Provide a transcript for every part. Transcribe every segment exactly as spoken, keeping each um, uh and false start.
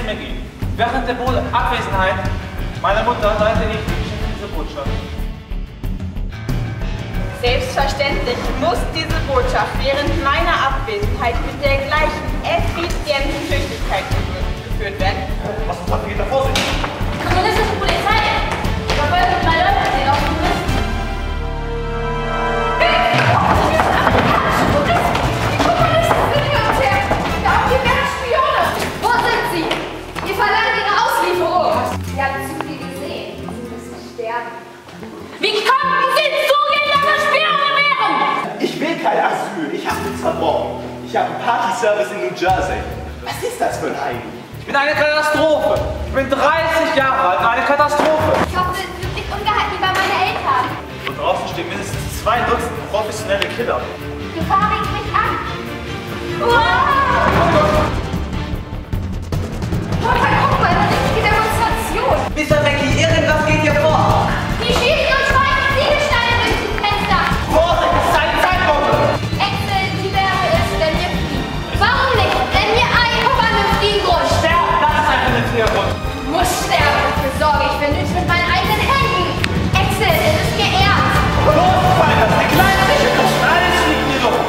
mir gehen. Während der Abwesenheit meiner Mutter leite ich diese Botschaft. Selbstverständlich muss diese Botschaft während meiner Abwesenheit mit der gleichen effizienten Tüchtigkeit geführt werden. Was muss man da vor sich? Kommunistische Polizei! Ich verfolge drei Leute, die auf dem Mist. Die Kommunisten sind hinter uns her! Da auch die werden Spione! Wo sind sie? Wir verlangen ihre Auslieferung! Sie haben zu viel gesehen. Sie müssen sterben. Wie konnten Sie zugeben, dass wir Spione wären? Ich will kein Asyl, ich habe nichts verbrochen. Ich habe einen Party-Service in New Jersey. Was ist das für ein Heim? Ich bin eine Katastrophe. Ich bin dreißig Jahre alt, eine Katastrophe. Ich hoffe, Sie sind nicht ungehalten wie bei meinen Eltern. Und draußen stehen mindestens zwei Dutzend professionelle Killer. Gefahr regt mich an. Mutter, guck mal, eine richtige Demonstration. Mister Becky, irgendwas geht hier vor. Die schießen und schmeißen Ziegelsteine durch die Fenster. Vorsicht, es ist eine Zeitbombe! Excel, wie wäre es, wenn wir fliegen? Warum nicht? Nenn mir einen vernünftigen Grund. Sterben, das ist ein vernünftiger Grund. Muss sterben, dafür sorge ich für nichts mit meinen eigenen Händen. Excel, es ist mir ernst. Los, weiter, die kleinen Sicherheit, alles fliegt in die Luft.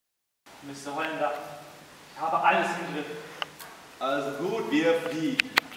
Mister Holländer, ich habe alles im Griff. Also gut, wir fliegen.